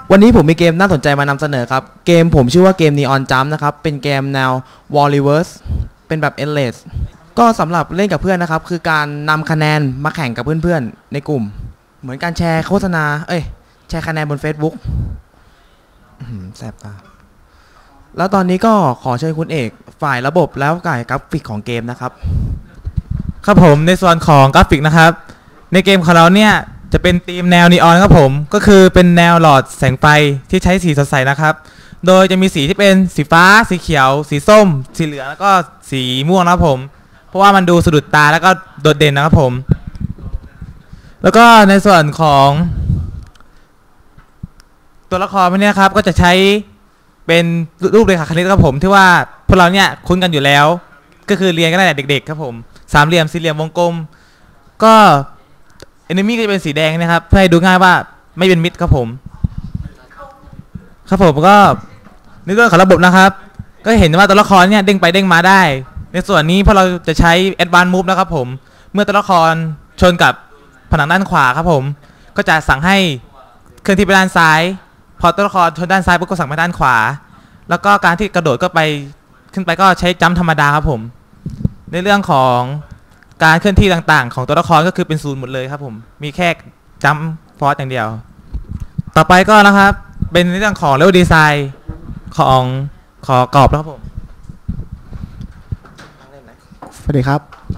วันนี้ผมมีเกมน่าสนใจมานำเสนอครับเกมผมชื่อว่าเกม Neon Jump นะครับเป็นเกมแนว Wall Reverse เป็นแบบ endless ก็สำหรับเล่นกับเพื่อนนะครับคือการนำคะแนนมาแข่งกับเพื่อนๆในกลุ่มเหมือนการแชร์โฆษณาแชร์คะแนนบน Facebook แสบตาแล้วตอนนี้ก็ขอเชิญคุณเอกฝ่ายระบบแล้วฝ่ายกราฟิกของเกมนะครับครับผมในส่วนของกราฟิกนะครับในเกมของเราเนี่ยจะเป็นธีมแนวนีออนครับผมก็คือเป็นแนวหลอดแสงไฟที่ใช้สีสดใสนะครับโดยจะมีสีที่เป็นสีฟ้าสีเขียวสีส้มสีเหลืองแล้วก็สีม่วงนะครับผมเพราะว่ามันดูสะดุดตาแล้วก็โดดเด่นนะครับผมแล้วก็ในส่วนของตัวละครพวกนี้ครับก็จะใช้เป็นรูปเรขาคณิตครับผมที่ว่าพวกเราเนี่ยคุ้นกันอยู่แล้วก็คือเรียนกันตั้งแต่เด็กๆครับผมสามเหลี่ยมสี่เหลี่ยมวงกลมก็enemy ก็จะเป็นสีแดงนะครับเพื่อให้ดูง่ายว่าไม่เป็นมิดครับผมครับผมก็ในเรื่องของระบบนะครับก็เห็นว่าตัวละครเนี่ยเด้งไปเด้งมาได้ในส่วนนี้พอเราจะใช้ Advanced Move นะครับผมเมื่อตัวละครชนกับผนังด้านขวาครับผมก็จะสั่งให้เคลื่อนที่ไปด้านซ้ายพอตัวละครชนด้านซ้ายปุ๊บก็สั่งไปด้านขวาแล้วก็การที่กระโดดก็ไปขึ้นไปก็ใช้จัมป์ธรรมดาครับผมในเรื่องของการเคลื่อนที่ต่างๆของตัวละครก็คือเป็นศูนย์หมดเลยครับผมมีแค่จัมป์ฟอร์สอย่างเดียวต่อไปก็นะครับเป็นในเรื่องของเลเวลดีไซน์ของกรอบนะครับผมสวัสดีครับ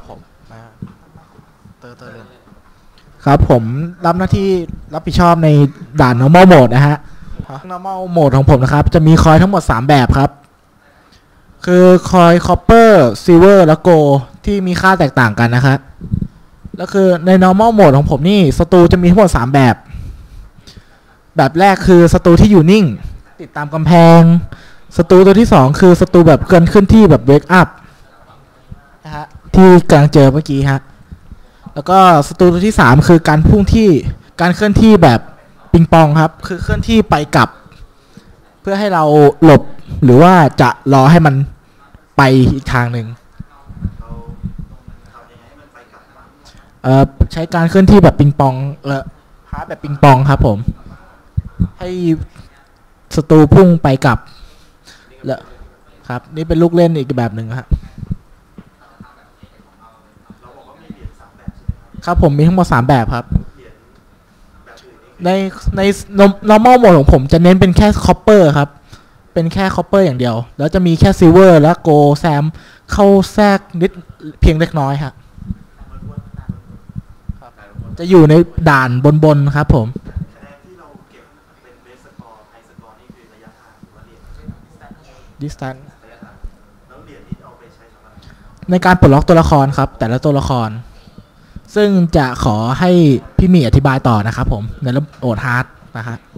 ครับผมรับหน้าที่รับผิดชอบในด่าน normal mode นะฮะ normal mode ของผมนะครับจะมีคอยทั้งหมด3แบบครับคือคอย copper silver และ gold ที่มีค่าแตกต่างกันนะครับแล้วคือใน normal mode ของผมนี่ศัตรูจะมีทั้งหมด3แบบแรกคือศัตรูที่อยู่นิ่งติดตามกำแพงศัตรูตัวที่2คือศัตรูแบบเกินขึ้นที่แบบ wake up นะฮะที่กำลังเจอเมื่อกี้ฮะแล้วก็ศัตรูตัวที่3คือการพุ่งที่การเคลื่อนที่แบบปิงปองครับคือเคลื่อนที่ไปกลับเพื่อให้เราหลบหรือว่าจะรอให้มันไปอีกทางหนึ่งใช้การเคลื่อนที่แบบปิงปองพาแบบปิงปองครับผมให้ศัตรูพุ่งไปกลับแล้วครับนี่เป็นลูกเล่นอีกแบบหนึ่งครับผมมีทั้งหมด3แบบครับใน normal mode ของผมจะเน้นเป็นแค่ copper ครับเป็นแค่ copper อย่างเดียวแล้วจะมีแค่ silver และ gold แซมเข้าแทรกนิดเพียงเล็กน้อยครับจะอยู่ในด่านบนครับผมdistance ในการปลดล็อกตัวละครครับแต่ละตัวละครซึ่งจะขอให้พี่มีอธิบายต่อนะครับผมในระบบโอดฮาร์ดนะฮะ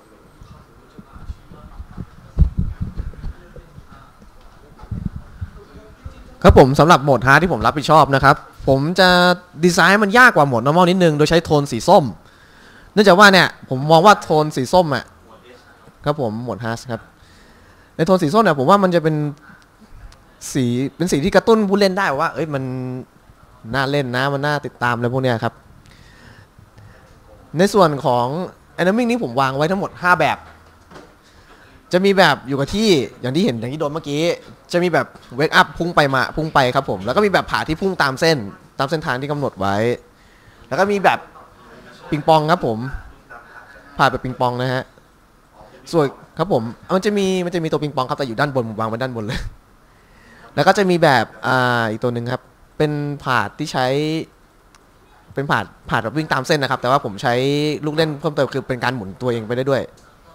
ครับผมสำหรับโหมดฮาร์ดที่ผมรับผิดชอบนะครับผมจะดีไซน์มันยากกว่าโหมด normal นิดนึงโดยใช้โทนสีส้มเนื่องจากว่าเนี่ยผมมองว่าโทนสีส้มอ่ะครับผมโหมดฮาร์ดครับในโทนสีส้มเนี่ยผมว่ามันจะเป็นสีที่กระตุ้นผู้เล่นได้ว่ามันน่าเล่นนะมันน่าติดตามอะไรพวกเนี้ยครับในส่วนของ enemy นี้ผมวางไว้ทั้งหมด5แบบจะมีแบบอยู่กับที่อย่างที่เห็นอย่างที่โดนเมื่อกี้จะมีแบบ wake up พุ่งไปครับผมแล้วก็มีแบบผ่าที่พุ่งตามเส้นทางที่กำหนดไว้แล้วก็มีแบบปิงปองครับผมผ่าแบบปิงปองนะฮะส่วนครับผมมันจะมีตัวปิงปองครับแต่อยู่ด้านบนผมวางไว้ด้านบนเลยแล้วก็จะมีแบบอีกตัวหนึ่งครับเป็นผ่าที่ใช้เป็นผ่าแบบวิ่งตามเส้นนะครับแต่ว่าผมใช้ลูกเล่นเพิ่มเติมคือเป็นการหมุนตัวเองไปได้ด้วย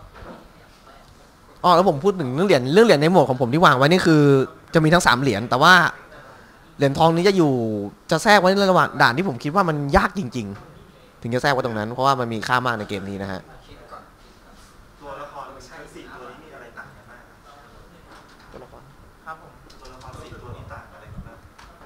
แล้วผมพูดถึงเรื่องเหรียญในโหมดของผมที่วางไว้นี่คือจะมีทั้ง3เหรียญแต่ว่าเหรียญทองนี้จะแทรกไว้ในระหว่างด่านที่ผมคิดว่ามันยากจริงๆถึงจะแทรกไว้ตรงนั้นเพราะว่ามันมีค่ามากในเกมนี้นะฮะตัวละครใช้4ตัวนี้มีอะไรต่างกันบ้างตัวละครครับผมตัวละคร4ตัวนี้ต่างกันอะไรกันบ้าง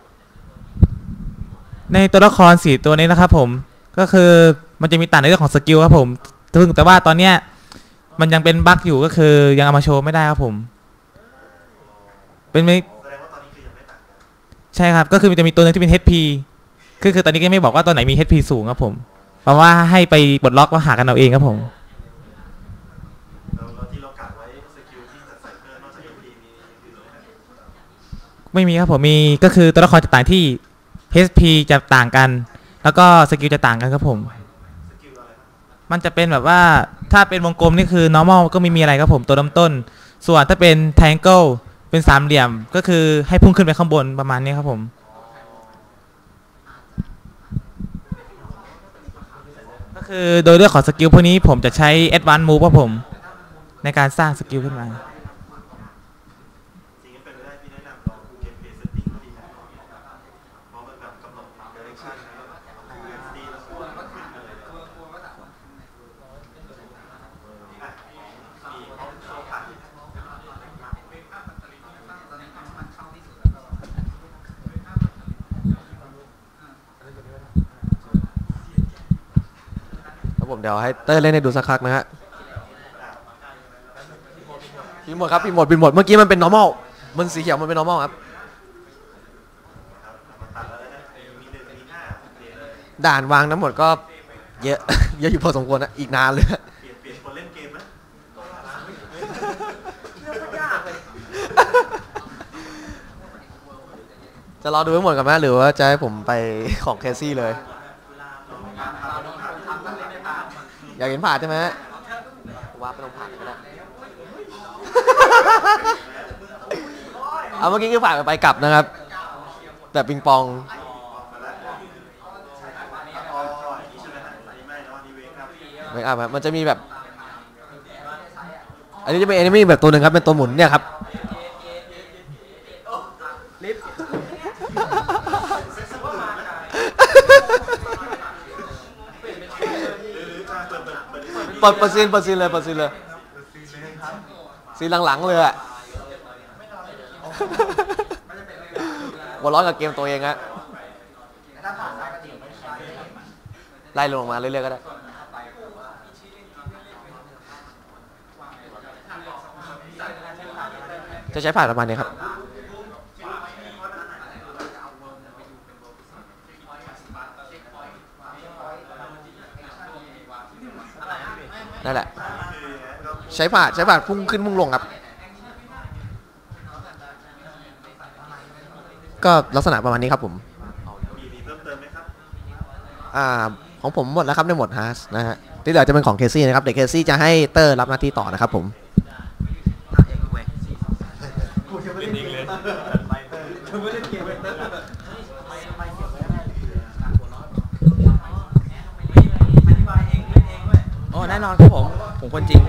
ในตัวละคร4ตัวนี้นะครับผมก็คือมันจะมีต่างในเรื่องของสกิลครับผมแต่ว่าตอนเนี้ยมันยังเป็นบั๊กอยู่ก็คือยังเอามาโชว์ไม่ได้ครับผมเป็นไม่แสดงว่าตอนนี้คือยังไม่ต่างใช่ครับก็คือมันจะมีตัวนึงที่เป็น HP คือตอนนี้ก็ไม่บอกว่าตัวไหนมี HP สูงครับผมเพราะว่าให้ไปปลดล็อกแล้วหากันเอาเองครับผมไม่มีครับผมมีก็คือตัวละครจะต่างที่ HP จะต่างกัน แล้วก็สกิลจะต่างกันครับผม มันจะเป็นแบบว่าถ้าเป็นวงกลมนี่คือ normal ก็ไม่มีอะไรครับผมตัวเริ่มต้น ส่วนถ้าเป็น triangle เป็นสามเหลี่ยมก็คือให้พุ่งขึ้นไปข้างบนประมาณนี้ครับผมก็คือโดยเรื่องของสกิลพวกนี้ผมจะใช้ advanced move ครับผมในการสร้างสกิลขึ้นมาผมเดี๋ยวให้เต้ยเล่นให้ดูสักครั้งนะฮะปิดหมดครับปิดหมดเมื่อกี้มันเป็น normal มันสีเขียวมันเป็น normal ครับด่านวางทั้งหมดก็เยอะ เยอะอยู่พอสมควรนะอีกนานเลยเปลี่ยนคนเล่นเกมไหมจะรอดูให้หมดกันไหมหรือว่าจะให้ผมไปของแคสซี่เลยอยากเห็นผ่านใช่ไหมว่าไปลงผ่านก็ได้เอาเมื่อกี้คือผ่านไปกลับนะครับแต่ปิงปองไม่อ่ะมันจะมีแบบอันนี้จะเป็นแอนิเมะแบบตัวหนึ่งครับเป็นตัวหมุนเนี่ยครับเปิดซีนเลยซีนหลังๆเลยอะหัวร้อนกับเกมตัวเองฮะไล่ลงมาเรื่อยๆก็ได้จะใช้ผ่านประมาณนี้ครับนั่นแหละใช้ผ่านพุ่งขึ้นพุ่งลงครับก็ลักษณะประมาณนี้ครับผมมีเพิ่มเติมไหมครับของผมหมดแล้วครับในหมดฮาร์สนะฮะที่เหลือจะเป็นของเคซี่นะครับเด็กเคซี่จะให้เตอร์รับหน้าที่ต่อนะครับผมอ๋อแน่นอนครับผมคนจริง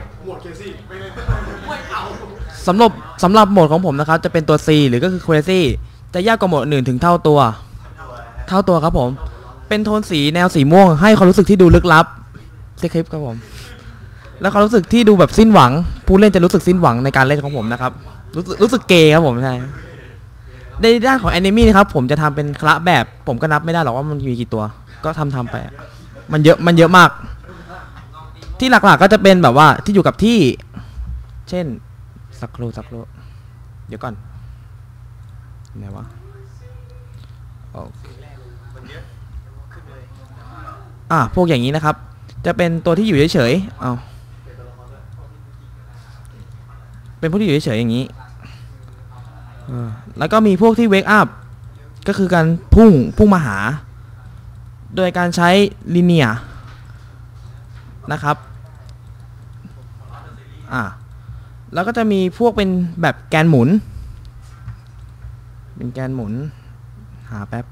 สำหรับโหมดของผมนะครับจะเป็นตัว C หรือก็คือ Crazy จะยากกว่าโหมดอื่นถึงเท่าตัวครับผมเป็นโทนสีแนวสีม่วงให้ความรู้สึกที่ดูลึกลับสคริปต์ครับผมแล้วความรู้สึกที่ดูแบบสิ้นหวังผู้เล่นจะรู้สึกสิ้นหวังในการเล่นของผมนะครับรู้สึกเกย์ครับผมใช่ในด้านของแอนิเมะนะครับผมจะทำเป็นคละแบบผมก็นับไม่ได้หรอกว่ามันมีกี่ตัวก็ทำไปมันเยอะมากที่หลักๆก็จะเป็นแบบว่าที่อยู่กับที่เช่นสักครู่เดี๋ยวก่อนไหนวะพวกอย่างนี้นะครับจะเป็นตัวที่อยู่เฉยๆเป็นพวกที่อยู่เฉยๆอย่างนี้แล้วก็มีพวกที่เวกอัพก็คือการพุ่งมาหาโดยการใช้ลิเนียนะครับแล้วก็จะมีพวกเป็นแบบแกนหมุนหาแป๊บ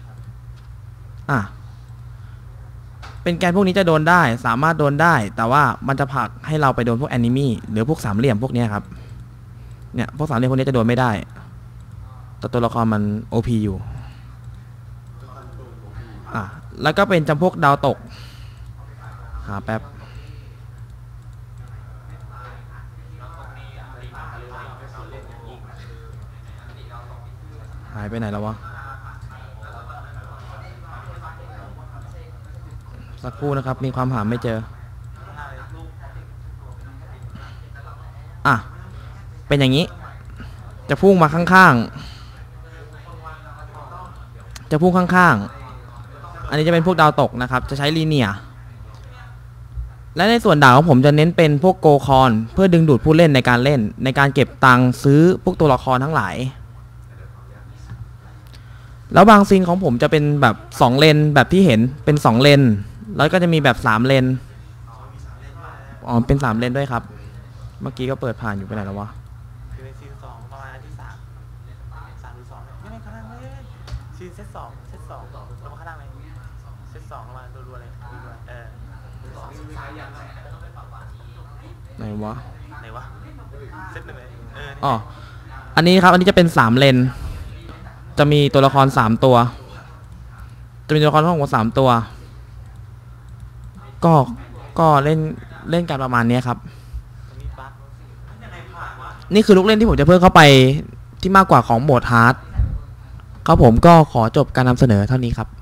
เป็นแกนพวกนี้จะโดนได้สามารถโดนได้แต่ว่ามันจะผลักให้เราไปโดนพวกแอนิเมะหรือพวกสามเหลี่ยมพวกนี้ครับเนี่ยพวกสามเหลี่ยมพวกนี้จะโดนไม่ได้แต่ตัวละครมัน OP อยู่แล้วก็เป็นจำพวกดาวตกหาแป๊บหายไปไหนแล้ววะสักครู่นะครับมีความหาไม่เจอเป็นอย่างนี้จะพุ่งมาข้างๆอันนี้จะเป็นพวกดาวตกนะครับจะใช้ลีเนียและในส่วนด่านของผมจะเน้นเป็นพวกโกคอนเพื่อดึงดูดผู้เล่นในการเล่นในการเก็บตังค์ซื้อพวกตัวละครทั้งหลายแล้วบางซีนของผมจะเป็นแบบ2เลนแบบที่เห็นเป็น2เลนแล้วก็จะมีแบบ3เลนอ๋อเป็น3เลนด้วยครับเมื่อกี้ก็เปิดผ่านอยู่ไปไหนแล้ววะคือในซีน2ประมาณที่3 3หรือ2ไม่ข้างล่างเลยซีนเซต2ลงมาข้างล่างเลยเซต2ลงมารัวๆเลยไหนวะเซต1เลยอ๋ออันนี้ครับอันนี้จะเป็น3เลนจะมีตัวละคร3ตัวจะมีตัวละครทั้งหมด3ตัวก็เล่นกันประมาณนี้ครับนี่คือลูกเล่นที่ผมจะเพิ่มเข้าไปที่มากกว่าของโหมดฮาร์ดครับผมก็ขอจบการนำเสนอเท่านี้ครับ